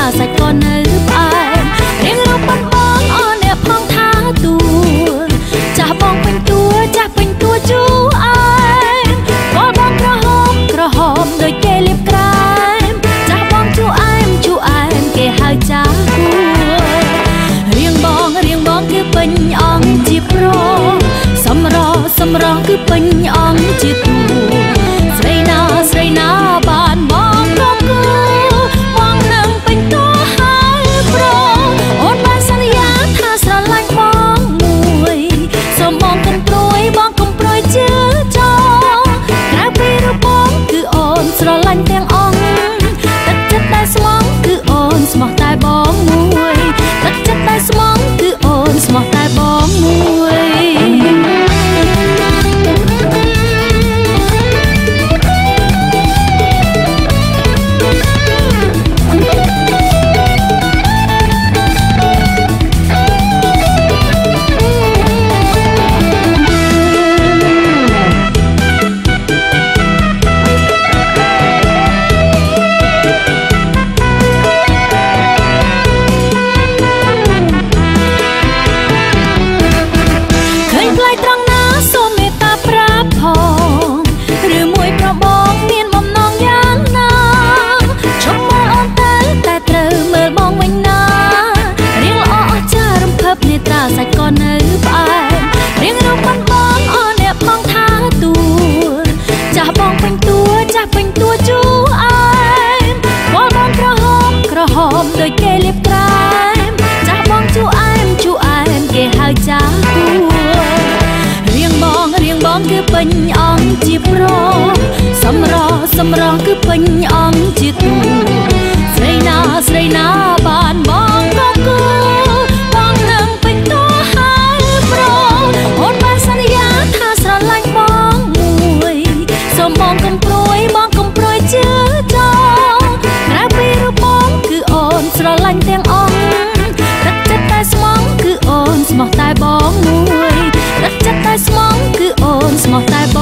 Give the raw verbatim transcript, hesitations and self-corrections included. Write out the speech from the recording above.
សាច់ក៏នៅផ្អែមរៀងរូបប៉ុនបងអនអ្នកផងថាទួចាស់បងពេញទួចាស់ពេញទួជូអែមក៏បងក្រហមក្រហមដូចគេលាបក្រែមចាស់បងជូអែមជូអែមគេហៅចាស់គួរៀងបងរៀងបងគឺពេញអង្គជាប្រុសសម្រស់សម្រស់គឺពេញអង្គជាទួស្រីណាស្រីណាបានបងក៏គឺបងនឹងពេញតួហើយប្រុសអូនបានសន្យាថាស្រឡាញ់បងមួយសូមបងកុំព្រួយបងកុំព្រួយជឿចោលក្រៅពីរូបបងគឺអូនស្រឡាញ់ទាំងអង្គទឹកចិត្តដែលស្មងគឺអូនស្មោះតែបងមួយទឹកចិត្តដែលស្មងគឺអូនស្មោះតែបងមួយសាច់ក៏នៅផ្អែមរៀងរូបប៉ុនបងអនអ្នកផងថាទួចាស់បងពេញទួចាស់ពេញទួជូអែមក៏បងក្រហមក្រហមដូចគេលាបក្រែមចាស់បងជូអែមជូអែមគេហៅចាស់គួរៀងបងរៀងបងគឺពេញអង្គជាប្រុសសម្រស់សម្រស់គឺពេញអង្គជាទួស្រីណាស្រីណាបានបងក៏គឺបងកុំព្រួយបងកុំព្រួយជឿចោលក្រៅពីរូបបងគឺអូនស្រឡាញ់ទាំងអង្គទឹកចិត្តតែស្មងគឺអូនស្មោះតែបងមួយទឹកចិត្តតែស្មងគឺអូនស្មោះតែ